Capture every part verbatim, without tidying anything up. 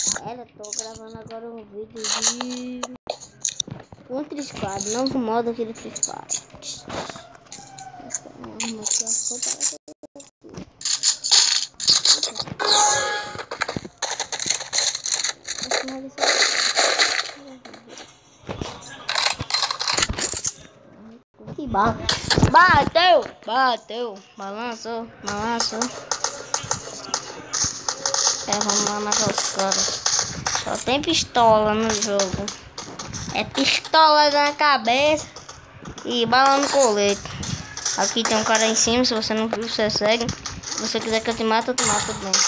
Galera, tô gravando agora um vídeo de Contra Squad, novo modo aqui do Free Fire. Uma arma aqui, ó, que ba bateu, bateu, balançou, balançou. É, vamos lá matar os caras. Só tem pistola no jogo. É pistola na cabeça e bala no colete. Aqui tem um cara em cima, se você não viu, você segue. Se você quiser que eu te mate, eu te mato tudo bem.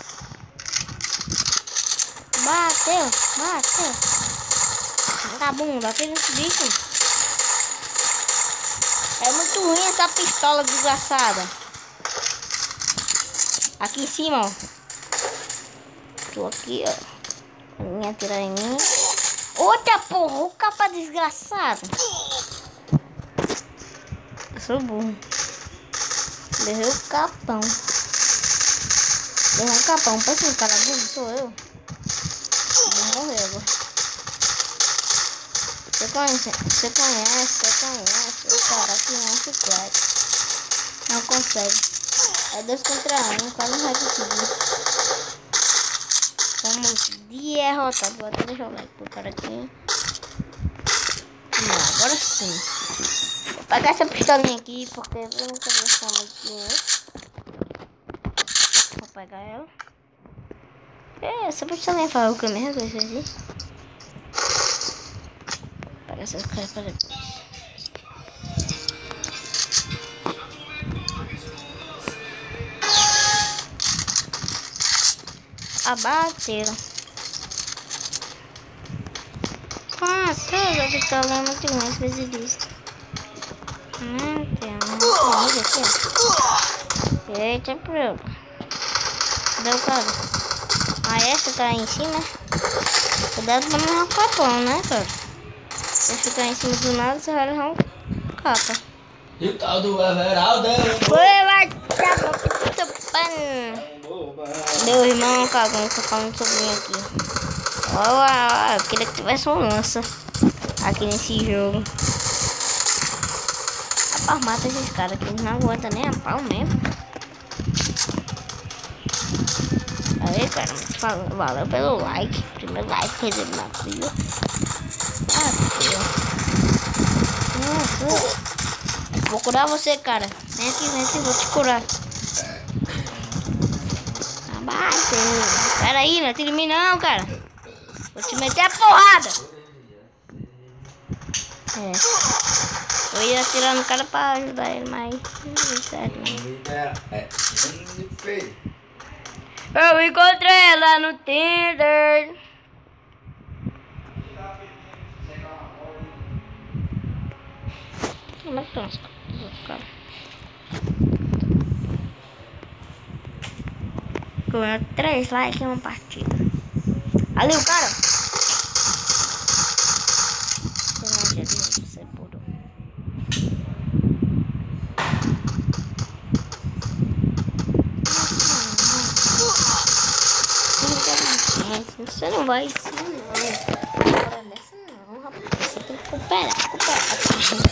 Bateu, bateu. Vagabundo, aquele bicho. É muito ruim essa pistola desgraçada. Aqui em cima, ó. Tô aqui, ó. Minha atirar em mim. Outra porra, o capa desgraçado. Eu sou burro. Levei o capão. Levei um capão. Pensa no cara burro, sou eu. Vou morrer agora. Você conhece, você conhece, você conhece. O cara que não é chiclete. Não consegue. É dois contra um, o cara não vai conseguir. Vamos derrotar. Vou até deixar o like pro cara aqui. Não, agora sim. Vou pegar essa pistolinha aqui porque eu não quero gastar muito dinheiro. Vou pegar ela. É, essa pistolinha fala o que mesmo? Vou pegar essas coisas para depois. Abateram. Ah, toda a pistolinha é muito grande, vezes vista. Hum, tem uma comida aqui, ó. Eita, pronto. Cadê o cara? Ah, essa tá aí em cima. Cuidado pra não arrancar pão, né, cara? Se ficar em cima do nada, você vai levar um capa. E o tal do Everaldo? Foi, vai dar pra puta pano. Meu irmão cagando, tô falando sobrinho aqui. Olha, eu queria que tivesse uma lança aqui nesse jogo. A pau mata esses caras aqui, eles não aguentam nem a pau mesmo. Aí, cara, muito falando, valeu pelo like. Primeiro like que recebi na vida. Ah, Deus. Vou curar você, cara. Vem aqui, vem aqui, vou te curar. Abate. Pera aí, não atira em mim não, cara. Vou te meter a porrada. É. Eu ia atirar no cara pra ajudar ele, mas não deu certo, não. Eu encontrei ela no Tinder. Como é que estão os caras? Com três likes em uma partida. Ali o cara. Você não vai sim, não. Agora dessa não, rapaz. Você tem que recuperar, recuperar.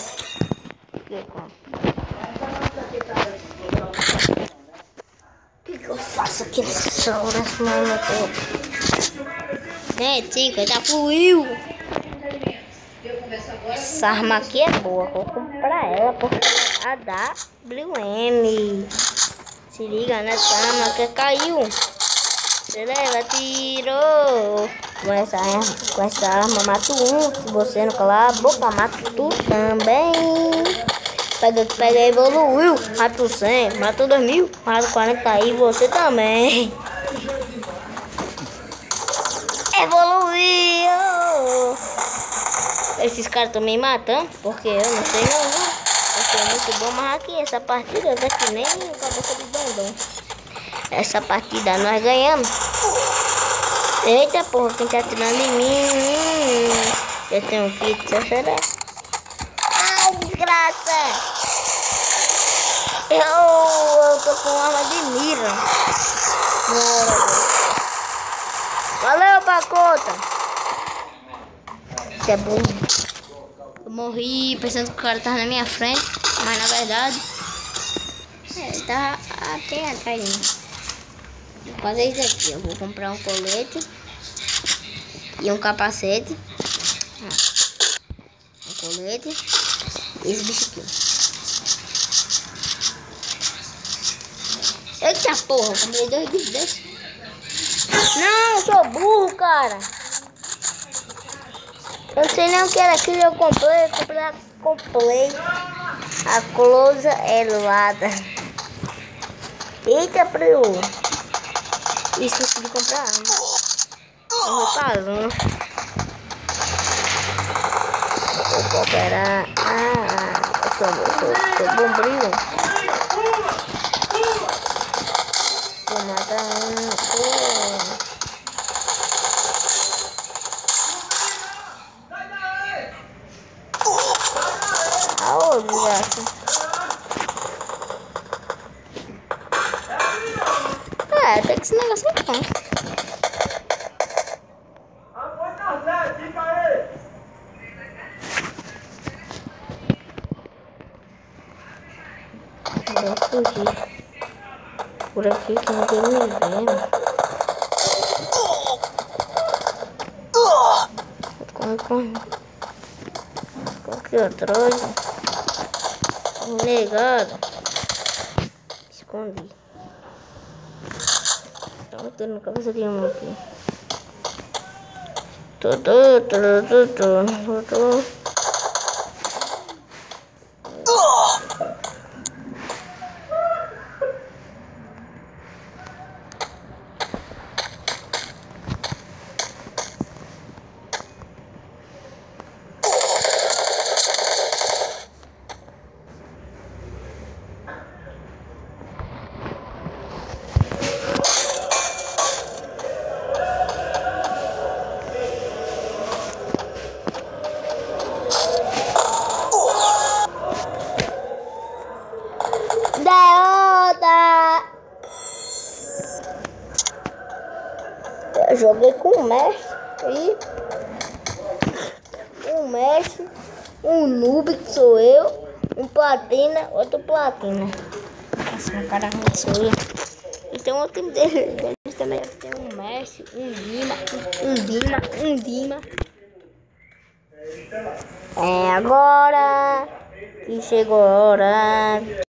O que, que eu faço aqui nessa hora? É, cinquenta fluiu. Essa arma aqui é boa. Vou comprar ela porque ela é a W M. Se liga nessa arma que caiu. Ela tirou. Com essa arma, com essa arma mato um. Se você não calar a boca, mato tu também. Pega, pega, evoluiu. Mato cem, mato dois mil, mato quarenta e você também. Evoluiu. Esses caras estão me matando, porque eu não sei não. Eu sou muito bom, mas aqui essa partida é que nem cabeça de bandão. Essa partida nós ganhamos. Eita porra, quem tá atirando em mim? Eu tenho um kit, será? Ai, desgraça! Eu, eu tô com arma de mira. Bora, Valeu, Pacota. Isso é bom. Eu morri pensando que o cara tava na minha frente, mas na verdade é, ele tava até atrás de mim. Vou fazer isso aqui. Eu vou comprar um colete e um capacete. Um colete e esse bicho aqui. Eita porra, eu comprei dois bichos desses. Não, eu sou burro, cara. Eu não sei nem o que era aquilo, eu comprei, eu comprei, a, comprei a closa elevada. Eita, preu. Esqueci de comprar arma. Eu vou parando. Vou cooperar. Ah, eu sou, eu sou, eu sou bombril. Vou matar um. Oh. Aô, desgraça. É, até que esse negócio é bom. Vou fugir. Por aqui que não tem ninguém. Corre, corre. Corre atrás. Negado. Escondi. Tá batendo na cabeça de uma aqui. Tudo, tudo, tudo, tudo. Derrota! Eu joguei com o mestre e um mestre, um noob que sou eu, um platina, outro platina. Nossa, meu cara ruim sou eu. E tem outro time dele, deles também. Tem um mestre, um Dima, um Dima, um Dima. É agora que chegou a hora.